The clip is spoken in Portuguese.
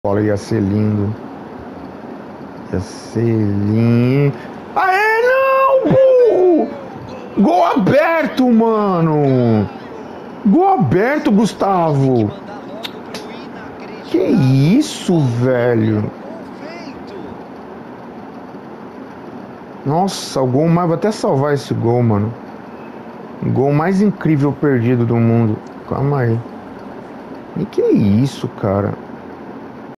Bola ia ser lindo. Ia ser lindo. Aê, não! Gol aberto, mano! Gol aberto, Gustavo! Que isso, velho? Nossa, o gol mais... Vou até salvar esse gol, mano. O gol mais incrível perdido do mundo. Calma aí. E que isso, cara?